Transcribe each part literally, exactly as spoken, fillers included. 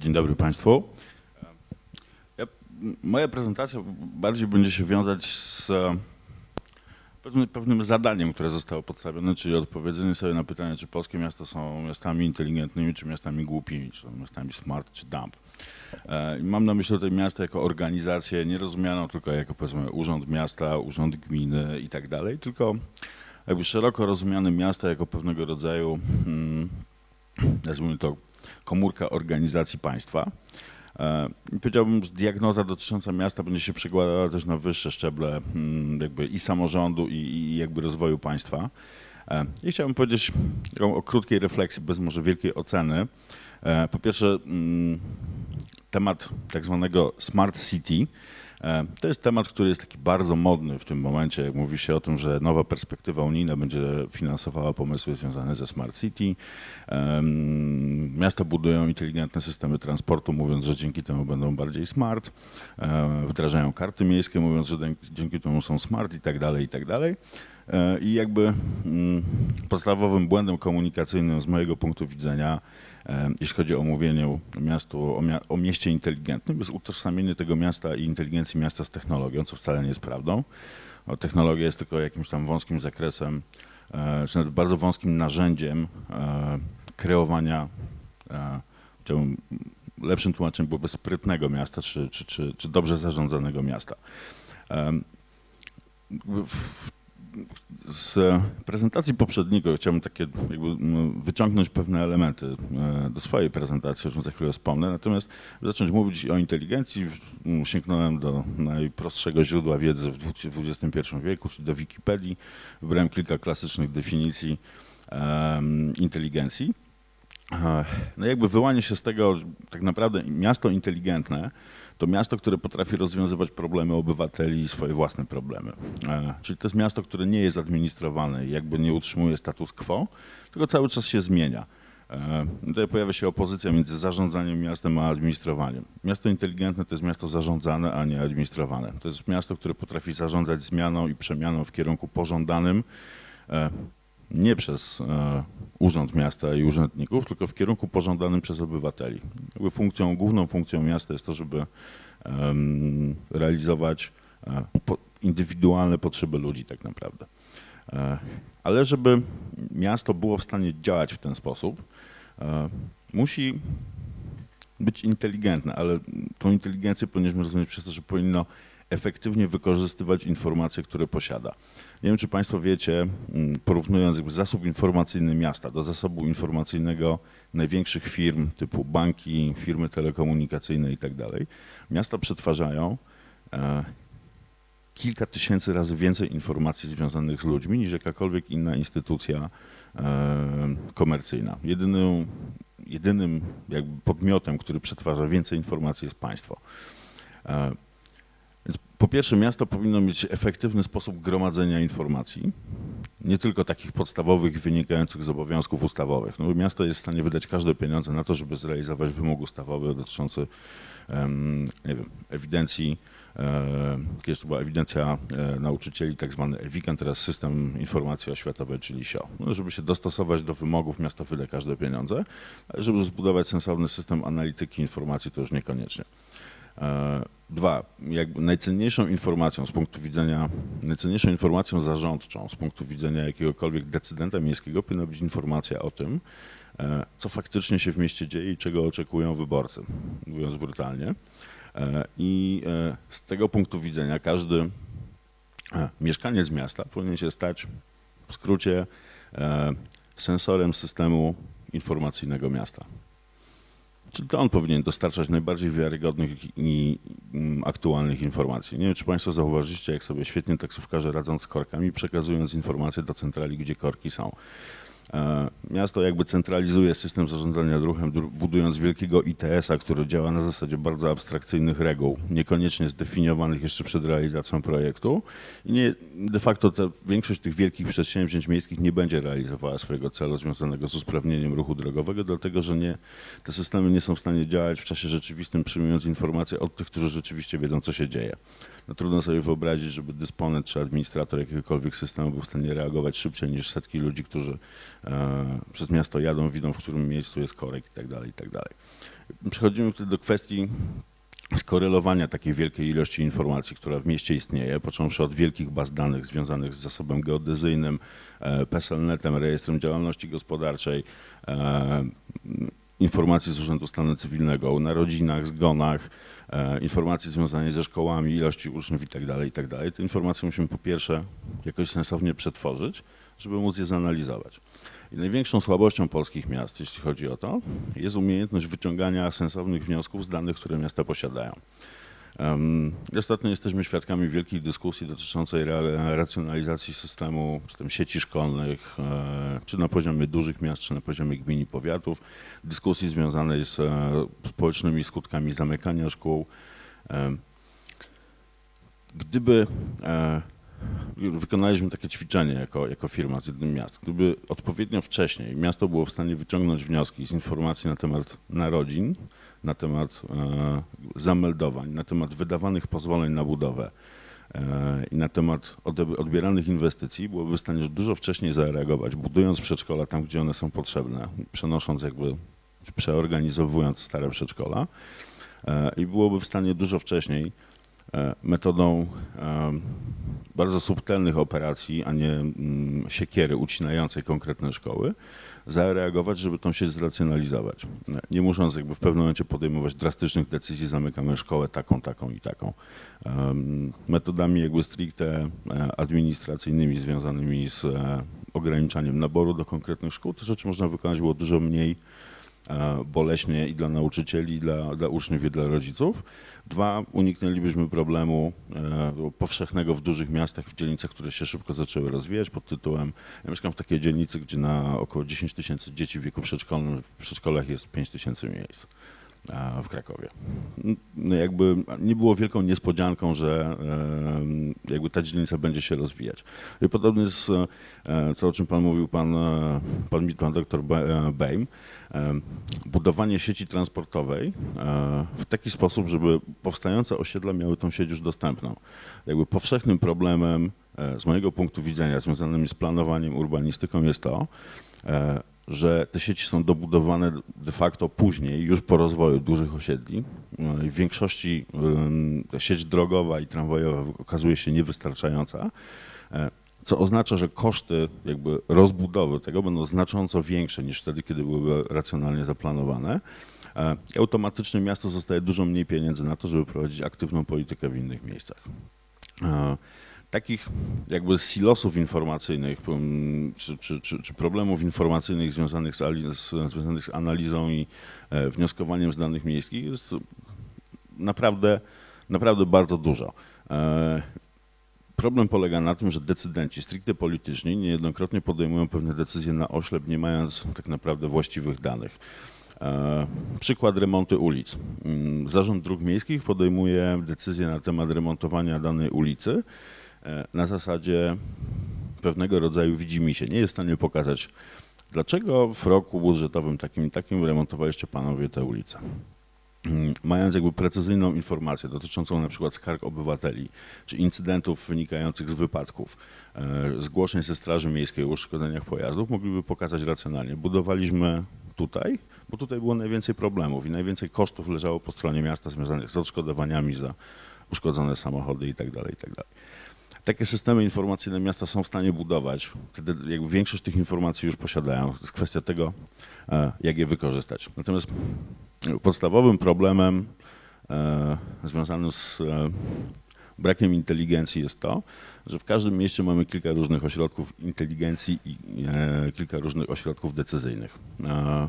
Dzień dobry Państwu. Ja, moja prezentacja bardziej będzie się wiązać z pewnym, pewnym zadaniem, które zostało podstawione, czyli odpowiedzenie sobie na pytanie, czy polskie miasta są miastami inteligentnymi, czy miastami głupimi, czy są miastami smart, czy dumb. I mam na myśli tutaj miasta jako organizację, nie rozumianą tylko jako, powiedzmy, urząd miasta, urząd gminy i tak dalej, tylko jakby szeroko rozumiane miasta jako pewnego rodzaju, hmm, nazwijmy to, komórka organizacji państwa. I powiedziałbym, że diagnoza dotycząca miasta będzie się przekładała też na wyższe szczeble jakby i samorządu, i, i jakby rozwoju państwa. I chciałbym powiedzieć o, o krótkiej refleksji, bez może wielkiej oceny. Po pierwsze, temat tak zwanego smart city. To jest temat, który jest taki bardzo modny w tym momencie, jak mówi się o tym, że nowa perspektywa unijna będzie finansowała pomysły związane ze smart city. Miasta budują inteligentne systemy transportu, mówiąc, że dzięki temu będą bardziej smart. Wdrażają karty miejskie, mówiąc, że dzięki temu są smart i tak dalej, i tak dalej. I jakby podstawowym błędem komunikacyjnym z mojego punktu widzenia, jeśli chodzi o mówienie o, miastu, o, mia o mieście inteligentnym, jest utożsamienie tego miasta i inteligencji miasta z technologią, co wcale nie jest prawdą. O, technologia jest tylko jakimś tam wąskim zakresem, e, czy nawet bardzo wąskim narzędziem e, kreowania, e, chciałbym, lepszym tłumaczeniem byłoby sprytnego miasta, czy, czy, czy, czy dobrze zarządzanego miasta. E, w, Z prezentacji poprzedniego chciałbym takie jakby wyciągnąć pewne elementy do swojej prezentacji, o czym za chwilę wspomnę. Natomiast zacząć mówić o inteligencji, sięgnąłem do najprostszego źródła wiedzy w dwudziestym pierwszym wieku, czyli do Wikipedii. Wybrałem kilka klasycznych definicji um, inteligencji. No jakby wyłania się z tego, że tak naprawdę miasto inteligentne to miasto, które potrafi rozwiązywać problemy obywateli i swoje własne problemy. Czyli to jest miasto, które nie jest administrowane i jakby nie utrzymuje status quo, tylko cały czas się zmienia. Tutaj pojawia się opozycja między zarządzaniem miastem a administrowaniem. Miasto inteligentne to jest miasto zarządzane, a nie administrowane. To jest miasto, które potrafi zarządzać zmianą i przemianą w kierunku pożądanym, nie przez e, urząd miasta i urzędników, tylko w kierunku pożądanym przez obywateli. Jakby funkcją, główną funkcją miasta jest to, żeby e, realizować e, po, indywidualne potrzeby ludzi tak naprawdę. E, ale żeby miasto było w stanie działać w ten sposób, e, musi być inteligentne, ale tą inteligencję powinniśmy rozumieć przez to, że powinno efektywnie wykorzystywać informacje, które posiada. Nie wiem, czy Państwo wiecie, porównując jakby zasób informacyjny miasta do zasobu informacyjnego największych firm typu banki, firmy telekomunikacyjne i tak dalej, miasta przetwarzają e, kilka tysięcy razy więcej informacji związanych z ludźmi niż jakakolwiek inna instytucja e, komercyjna. Jedynym, jedynym jakby podmiotem, który przetwarza więcej informacji, jest państwo. E, Więc po pierwsze, miasto powinno mieć efektywny sposób gromadzenia informacji, nie tylko takich podstawowych wynikających z obowiązków ustawowych. No, miasto jest w stanie wydać każde pieniądze na to, żeby zrealizować wymóg ustawowy dotyczący um, nie wiem, ewidencji, um, kiedyś to była ewidencja um, nauczycieli, tak zwany e-wikan, teraz system informacji oświatowej, czyli S I O. No, żeby się dostosować do wymogów, miasto wyda każde pieniądze, ale żeby zbudować sensowny system analityki informacji, to już niekoniecznie. Dwa, jakby najcenniejszą informacją z punktu widzenia, najcenniejszą informacją zarządczą z punktu widzenia jakiegokolwiek decydenta miejskiego powinna być informacja o tym, co faktycznie się w mieście dzieje i czego oczekują wyborcy, mówiąc brutalnie. I z tego punktu widzenia każdy mieszkaniec miasta powinien się stać w skrócie sensorem systemu informacyjnego miasta. Czyli to on powinien dostarczać najbardziej wiarygodnych i aktualnych informacji. Nie wiem, czy Państwo zauważyliście, jak sobie świetnie taksówkarze radzą z korkami, przekazując informacje do centrali, gdzie korki są. Miasto jakby centralizuje system zarządzania ruchem, budując wielkiego I T S a, który działa na zasadzie bardzo abstrakcyjnych reguł, niekoniecznie zdefiniowanych jeszcze przed realizacją projektu. I nie, de facto ta, większość tych wielkich przedsięwzięć miejskich nie będzie realizowała swojego celu związanego z usprawnieniem ruchu drogowego, dlatego że nie, te systemy nie są w stanie działać w czasie rzeczywistym, przyjmując informacje od tych, którzy rzeczywiście wiedzą, co się dzieje. No, trudno sobie wyobrazić, żeby dysponent czy administrator jakiegokolwiek systemu był w stanie reagować szybciej niż setki ludzi, którzy e, przez miasto jadą, widzą, w którym miejscu jest korek i tak dalej, i tak dalej. przechodzimy wtedy do kwestii skorelowania takiej wielkiej ilości informacji, która w mieście istnieje, począwszy od wielkich baz danych związanych z zasobem geodezyjnym, PESEL-netem, rejestrem działalności gospodarczej, informacji z Urzędu Stanu Cywilnego o narodzinach, zgonach, informacji związanej ze szkołami, ilości uczniów itd., itd. Te informacje musimy po pierwsze jakoś sensownie przetworzyć, żeby móc je zanalizować. I największą słabością polskich miast, jeśli chodzi o to, jest umiejętność wyciągania sensownych wniosków z danych, które miasta posiadają. Um, ostatnio jesteśmy świadkami wielkiej dyskusji dotyczącej racjonalizacji systemu, czy tam sieci szkolnych, e, czy na poziomie dużych miast, czy na poziomie gmin i powiatów, dyskusji związanej z e, społecznymi skutkami zamykania szkół. E, gdyby e, wykonaliśmy takie ćwiczenie jako, jako firma z jednym miast, gdyby odpowiednio wcześniej miasto było w stanie wyciągnąć wnioski z informacji na temat narodzin, na temat e, zameldowań, na temat wydawanych pozwoleń na budowę e, i na temat odbieranych inwestycji, byłoby w stanie dużo wcześniej zareagować, budując przedszkola tam, gdzie one są potrzebne, przenosząc jakby, przeorganizowując stare przedszkola e, i byłoby w stanie dużo wcześniej e, metodą e, bardzo subtelnych operacji, a nie mm, siekiery ucinającej konkretne szkoły, zareagować, żeby tą sieć zracjonalizować. Nie musząc jakby w pewnym momencie podejmować drastycznych decyzji, zamykamy szkołę taką, taką i taką. Metodami jakby stricte administracyjnymi związanymi z ograniczaniem naboru do konkretnych szkół, te rzeczy można wykonać było dużo mniej boleśnie i dla nauczycieli, i dla, dla uczniów, i dla rodziców. Dwa, uniknęlibyśmy problemu e, powszechnego w dużych miastach, w dzielnicach, które się szybko zaczęły rozwijać pod tytułem, ja mieszkam w takiej dzielnicy, gdzie na około dziesięć tysięcy dzieci w wieku przedszkolnym, w przedszkolach jest pięć tysięcy miejsc a, w Krakowie. No jakby nie było wielką niespodzianką, że e, jakby ta dzielnica będzie się rozwijać. I podobnie jest e, to, o czym pan mówił, pan, pan, pan doktor Bejm, budowanie sieci transportowej w taki sposób, żeby powstające osiedla miały tą sieć już dostępną. Jakby powszechnym problemem z mojego punktu widzenia związanym z planowaniem, urbanistyką jest to, że te sieci są dobudowane de facto później, już po rozwoju dużych osiedli. W większości sieć drogowa i tramwajowa okazuje się niewystarczająca, co oznacza, że koszty jakby rozbudowy tego będą znacząco większe niż wtedy, kiedy byłyby racjonalnie zaplanowane. I automatycznie miasto zostaje dużo mniej pieniędzy na to, żeby prowadzić aktywną politykę w innych miejscach. Takich jakby silosów informacyjnych czy, czy, czy, czy problemów informacyjnych związanych z, z, związanych z analizą i wnioskowaniem z danych miejskich jest naprawdę, naprawdę bardzo dużo. Problem polega na tym, że decydenci stricte polityczni niejednokrotnie podejmują pewne decyzje na oślep, nie mając tak naprawdę właściwych danych. E, przykład remonty ulic. Zarząd Dróg Miejskich podejmuje decyzję na temat remontowania danej ulicy e, na zasadzie pewnego rodzaju widzimisię. Nie jest w stanie pokazać, dlaczego w roku budżetowym takim i takim remontowaliście panowie tę ulicę. Mając jakby precyzyjną informację dotyczącą na przykład skarg obywateli, czy incydentów wynikających z wypadków, zgłoszeń ze Straży Miejskiej o uszkodzeniach pojazdów, mogliby pokazać racjonalnie. Budowaliśmy tutaj, bo tutaj było najwięcej problemów i najwięcej kosztów leżało po stronie miasta związanych z odszkodowaniami za uszkodzone samochody itd., itd. Takie systemy informacyjne miasta są w stanie budować, wtedy jakby większość tych informacji już posiadają. To jest kwestia tego, jak je wykorzystać. Natomiast podstawowym problemem e, związanym z e, brakiem inteligencji jest to, że w każdym mieście mamy kilka różnych ośrodków inteligencji i e, kilka różnych ośrodków decyzyjnych. E,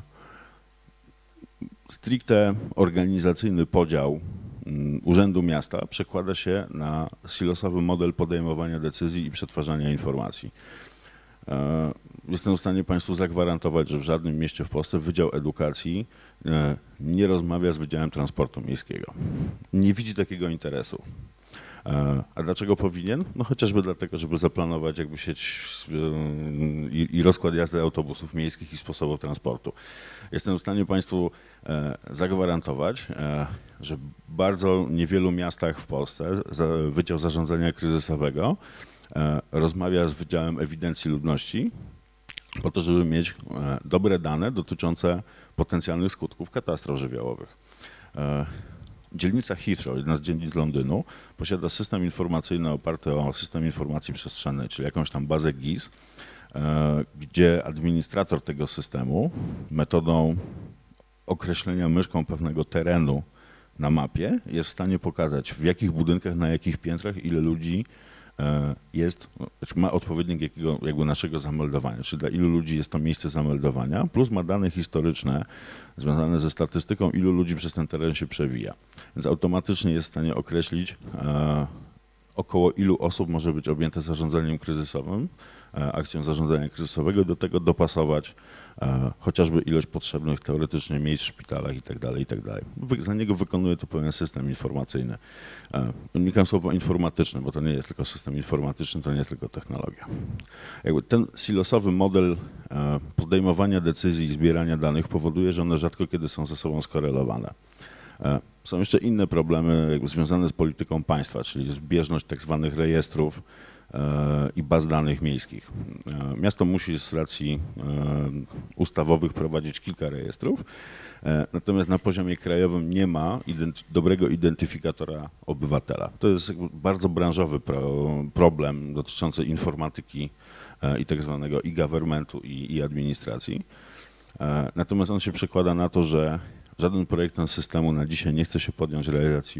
stricte organizacyjny podział m, Urzędu Miasta przekłada się na silosowy model podejmowania decyzji i przetwarzania informacji. Jestem w stanie Państwu zagwarantować, że w żadnym mieście w Polsce Wydział Edukacji nie rozmawia z Wydziałem Transportu Miejskiego. Nie widzi takiego interesu. A dlaczego powinien? No chociażby dlatego, żeby zaplanować jakby sieć i, i rozkład jazdy autobusów miejskich i sposobów transportu. Jestem w stanie Państwu zagwarantować, że w bardzo niewielu miastach w Polsce Wydział Zarządzania Kryzysowego rozmawia z Wydziałem Ewidencji Ludności po to, żeby mieć dobre dane dotyczące potencjalnych skutków katastrof żywiołowych. Dzielnica Heathrow, jedna z dzielnic Londynu, posiada system informacyjny oparty o system informacji przestrzennej, czyli jakąś tam bazę G I S, gdzie administrator tego systemu metodą określenia myszką pewnego terenu na mapie jest w stanie pokazać, w jakich budynkach, na jakich piętrach, ile ludzi jest, znaczy ma odpowiednik jakiego, jakby naszego zameldowania, czyli dla ilu ludzi jest to miejsce zameldowania, plus ma dane historyczne związane ze statystyką, ilu ludzi przez ten teren się przewija. Więc automatycznie jest w stanie określić, e, około ilu osób może być objęte zarządzaniem kryzysowym, e, akcją zarządzania kryzysowego, do tego dopasować e, chociażby ilość potrzebnych teoretycznie miejsc w szpitalach i tak dalej, i tak dalej. Za niego wykonuje to pewien system informacyjny. E, unikam słowa informatyczny, bo to nie jest tylko system informatyczny, to nie jest tylko technologia. Jakby ten silosowy model e, podejmowania decyzji i zbierania danych powoduje, że one rzadko kiedy są ze sobą skorelowane. E, są jeszcze inne problemy jakby związane z polityką państwa, czyli zbieżność tak zwanych rejestrów i baz danych miejskich. Miasto musi z racji ustawowych prowadzić kilka rejestrów, natomiast na poziomie krajowym nie ma identy- dobrego identyfikatora obywatela. To jest bardzo branżowy pro, problem dotyczący informatyki i tak zwanego e-governmentu i, i administracji. Natomiast on się przekłada na to, że żaden projektant systemu na dzisiaj nie chce się podjąć realizacji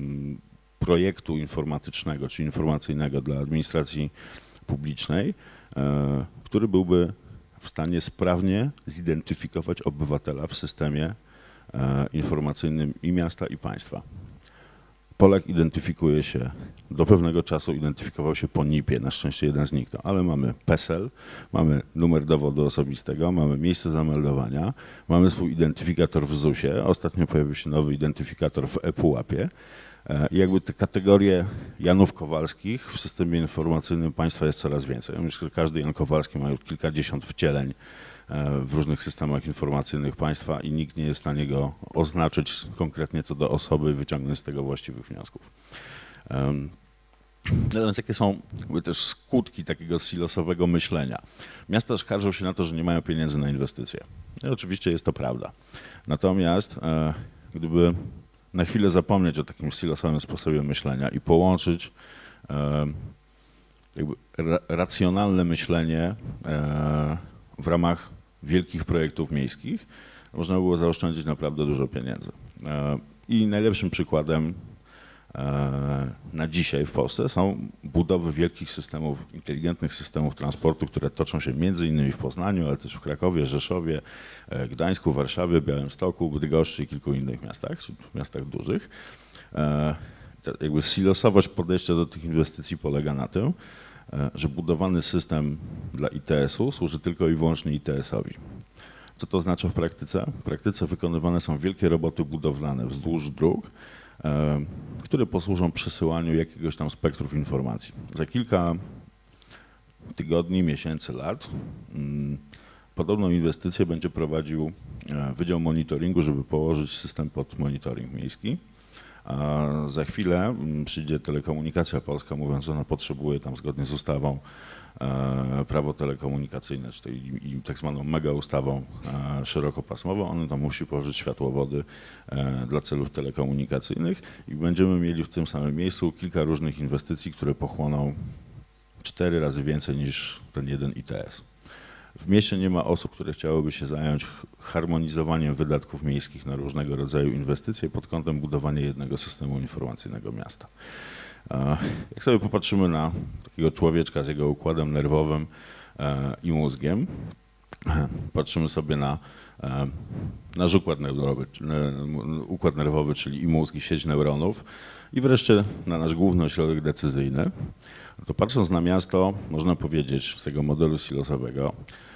projektu informatycznego czy informacyjnego dla administracji publicznej, który byłby w stanie sprawnie zidentyfikować obywatela w systemie informacyjnym i miasta, i państwa. Polak identyfikuje się, do pewnego czasu identyfikował się po N I P-ie, na szczęście jeden zniknął, ale mamy PESEL, mamy numer dowodu osobistego, mamy miejsce zameldowania, mamy swój identyfikator w zusie, ostatnio pojawił się nowy identyfikator w ePUAP-ie. I jakby te kategorie Janów Kowalskich w systemie informacyjnym państwa jest coraz więcej. Ja myślę, że każdy Jan Kowalski ma już kilkadziesiąt wcieleń w różnych systemach informacyjnych państwa i nikt nie jest w stanie go oznaczyć konkretnie co do osoby i wyciągnąć z tego właściwych wniosków. Natomiast jakie są jakby też skutki takiego silosowego myślenia? Miasta skarżą się na to, że nie mają pieniędzy na inwestycje. I oczywiście jest to prawda. Natomiast gdyby na chwilę zapomnieć o takim silosowym sposobie myślenia i połączyć e, jakby ra, racjonalne myślenie e, w ramach wielkich projektów miejskich, można było zaoszczędzić naprawdę dużo pieniędzy. E, I najlepszym przykładem e, na dzisiaj w Polsce są budowy wielkich systemów, inteligentnych systemów transportu, które toczą się między innymi w Poznaniu, ale też w Krakowie, Rzeszowie, Gdańsku, Warszawie, Białymstoku, Bydgoszczy i kilku innych miastach, w miastach dużych. Jakby silosowość podejścia do tych inwestycji polega na tym, że budowany system dla I T S-u służy tylko i wyłącznie I T S-owi. Co to oznacza w praktyce? W praktyce wykonywane są wielkie roboty budowlane wzdłuż dróg, które posłużą przesyłaniu jakiegoś tam spektrów informacji. Za kilka tygodni, miesięcy, lat podobną inwestycję będzie prowadził Wydział Monitoringu, żeby położyć system pod monitoring miejski. A za chwilę przyjdzie Telekomunikacja Polska, mówiąc, że ona potrzebuje tam zgodnie z ustawą prawo telekomunikacyjne, czyli i tak zwaną mega ustawą szerokopasmową. Ona tam musi położyć światłowody dla celów telekomunikacyjnych i będziemy mieli w tym samym miejscu kilka różnych inwestycji, które pochłoną cztery razy więcej niż ten jeden I T S. W mieście nie ma osób, które chciałyby się zająć harmonizowaniem wydatków miejskich na różnego rodzaju inwestycje pod kątem budowania jednego systemu informacyjnego miasta. Jak sobie popatrzymy na takiego człowieczka z jego układem nerwowym i mózgiem, patrzymy sobie na nasz układ nerwowy, układ nerwowy, czyli i mózg, i sieć neuronów, i wreszcie na nasz główny ośrodek decyzyjny, to patrząc na miasto, można powiedzieć z tego modelu silosowego,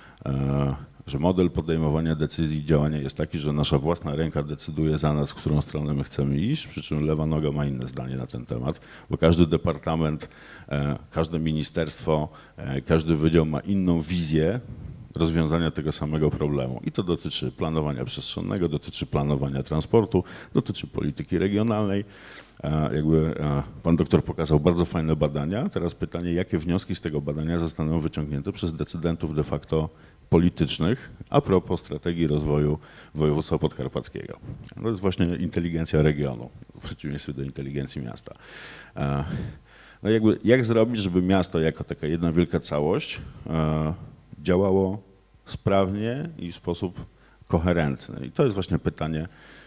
że model podejmowania decyzji i działania jest taki, że nasza własna ręka decyduje za nas, w którą stronę my chcemy iść, przy czym lewa noga ma inne zdanie na ten temat, bo każdy departament, każde ministerstwo, każdy wydział ma inną wizję rozwiązania tego samego problemu. I to dotyczy planowania przestrzennego, dotyczy planowania transportu, dotyczy polityki regionalnej. Jakby pan doktor pokazał bardzo fajne badania. Teraz pytanie, jakie wnioski z tego badania zostaną wyciągnięte przez decydentów de facto politycznych a propos strategii rozwoju województwa podkarpackiego. To jest właśnie inteligencja regionu, w przeciwieństwie do inteligencji miasta. No jakby, jak zrobić, żeby miasto jako taka jedna wielka całość działało sprawnie i w sposób koherentny? I to jest właśnie pytanie,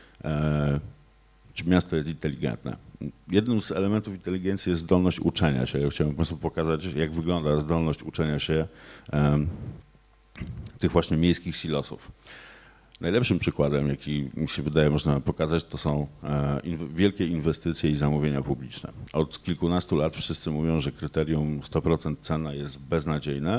czy miasto jest inteligentne. Jednym z elementów inteligencji jest zdolność uczenia się. Ja chciałem po prostu pokazać, jak wygląda zdolność uczenia się tych właśnie miejskich silosów. Najlepszym przykładem, jaki mi się wydaje można pokazać, to są wielkie inwestycje i zamówienia publiczne. Od kilkunastu lat wszyscy mówią, że kryterium sto procent cena jest beznadziejne,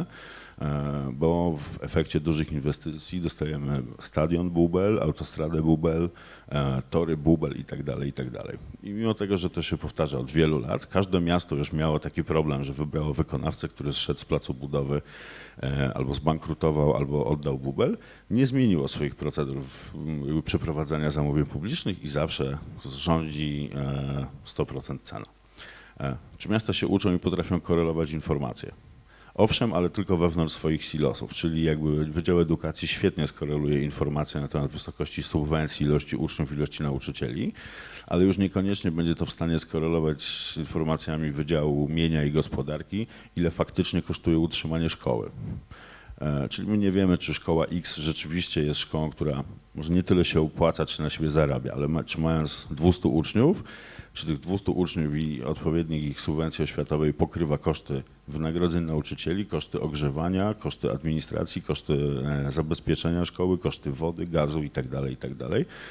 bo w efekcie dużych inwestycji dostajemy stadion Bubel, autostradę Bubel, tory Bubel i tak dalej, i tak dalej. I mimo tego, że to się powtarza od wielu lat, każde miasto już miało taki problem, że wybrało wykonawcę, który zszedł z placu budowy, albo zbankrutował, albo oddał Bubel, nie zmieniło swoich procedur przeprowadzania zamówień publicznych i zawsze rządzi sto procent cena. Czy miasta się uczą i potrafią korelować informacje? Owszem, ale tylko wewnątrz swoich silosów, czyli jakby Wydział Edukacji świetnie skoreluje informacje na temat wysokości subwencji, ilości uczniów, ilości nauczycieli, ale już niekoniecznie będzie to w stanie skorelować z informacjami Wydziału Mienia i Gospodarki, ile faktycznie kosztuje utrzymanie szkoły. Czyli my nie wiemy, czy szkoła X rzeczywiście jest szkołą, która może nie tyle się opłaca, czy na siebie zarabia, ale ma, czy mając dwieście uczniów, czy tych dwieście uczniów i odpowiednik ich subwencji oświatowej pokrywa koszty wynagrodzeń nauczycieli, koszty ogrzewania, koszty administracji, koszty zabezpieczenia szkoły, koszty wody, gazu itd., itd.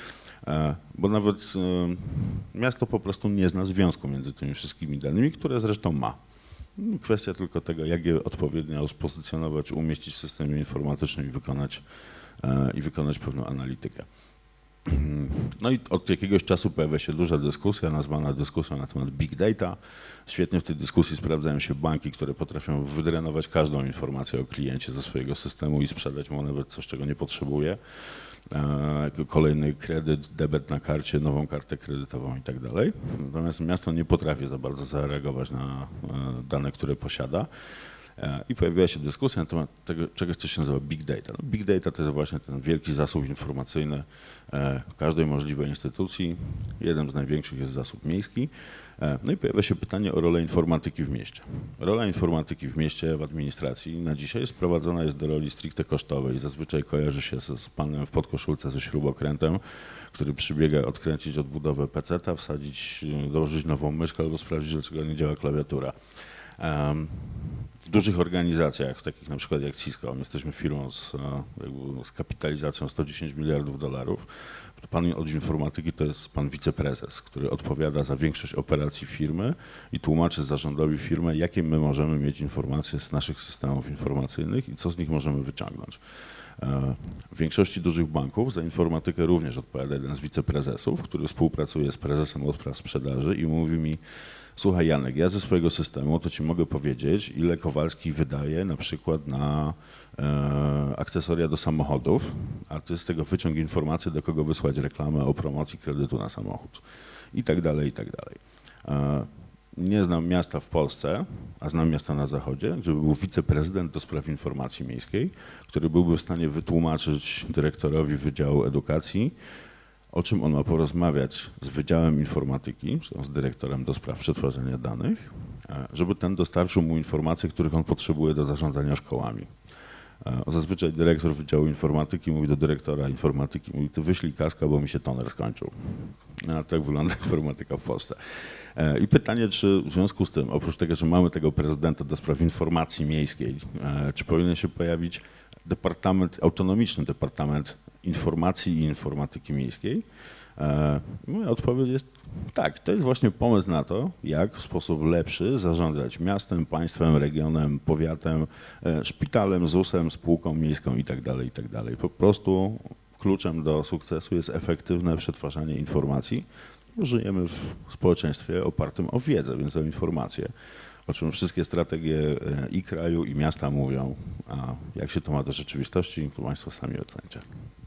Bo nawet miasto po prostu nie zna związku między tymi wszystkimi danymi, które zresztą ma. Kwestia tylko tego, jak je odpowiednio spozycjonować, umieścić w systemie informatycznym i wykonać, i wykonać pewną analitykę. No i od jakiegoś czasu pojawia się duża dyskusja, nazwana dyskusją na temat big data. Świetnie w tej dyskusji sprawdzają się banki, które potrafią wydrenować każdą informację o kliencie ze swojego systemu i sprzedać mu nawet coś, czego nie potrzebuje. Kolejny kredyt, debet na karcie, nową kartę kredytową i tak dalej. Natomiast miasto nie potrafi za bardzo zareagować na dane, które posiada. I pojawiła się dyskusja na temat tego, czegoś, co się nazywa big data. No, big data to jest właśnie ten wielki zasób informacyjny każdej możliwej instytucji. Jeden z największych jest zasób miejski. No i pojawia się pytanie o rolę informatyki w mieście. Rola informatyki w mieście, w administracji na dzisiaj sprowadzona jest do roli stricte kosztowej. Zazwyczaj kojarzy się z, z panem w podkoszulce ze śrubokrętem, który przybiega odkręcić odbudowę peceta, wsadzić, dołożyć nową myszkę albo sprawdzić, dlaczego nie działa klawiatura. Um, w dużych organizacjach, takich na przykład jak Cisco, my jesteśmy firmą z, z kapitalizacją sto dziesięć miliardów dolarów, pan od informatyki to jest pan wiceprezes, który odpowiada za większość operacji firmy i tłumaczy zarządowi firmy, jakie my możemy mieć informacje z naszych systemów informacyjnych i co z nich możemy wyciągnąć. W większości dużych banków za informatykę również odpowiada jeden z wiceprezesów, który współpracuje z prezesem od spraw sprzedaży i mówi mi: słuchaj Janek, ja ze swojego systemu to ci mogę powiedzieć, ile Kowalski wydaje na przykład na e, akcesoria do samochodów, a ty z tego wyciąg informację, do kogo wysłać reklamę o promocji kredytu na samochód i tak dalej, i tak dalej. E, nie znam miasta w Polsce, a znam miasta na zachodzie, gdzie był wiceprezydent do spraw informacji miejskiej, który byłby w stanie wytłumaczyć dyrektorowi Wydziału Edukacji, o czym on ma porozmawiać z Wydziałem Informatyki, czy z dyrektorem do spraw przetwarzania danych, żeby ten dostarczył mu informacje, których on potrzebuje do zarządzania szkołami. Zazwyczaj dyrektor Wydziału Informatyki mówi do dyrektora informatyki, mówi: ty wyślij kaska, bo mi się toner skończył. A tak wygląda informatyka w Polsce. I pytanie, czy w związku z tym, oprócz tego, że mamy tego prezydenta do spraw informacji miejskiej, czy powinien się pojawić departament, autonomiczny departament informacji i informatyki miejskiej? Moja odpowiedź jest tak, to jest właśnie pomysł na to, jak w sposób lepszy zarządzać miastem, państwem, regionem, powiatem, szpitalem, ZUS-em, spółką miejską itd., itd. Po prostu kluczem do sukcesu jest efektywne przetwarzanie informacji. Żyjemy w społeczeństwie opartym o wiedzę, więc o informacje, o czym wszystkie strategie i kraju, i miasta mówią. A jak się to ma do rzeczywistości, to państwo sami ocencie.